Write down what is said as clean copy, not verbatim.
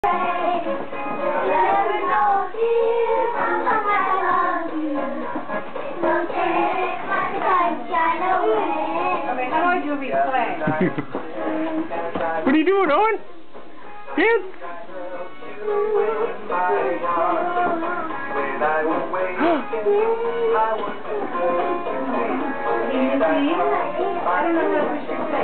What are you doing, Owen? Dance? I don't know what we should say.